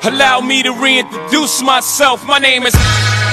Allow me to reintroduce myself. My name is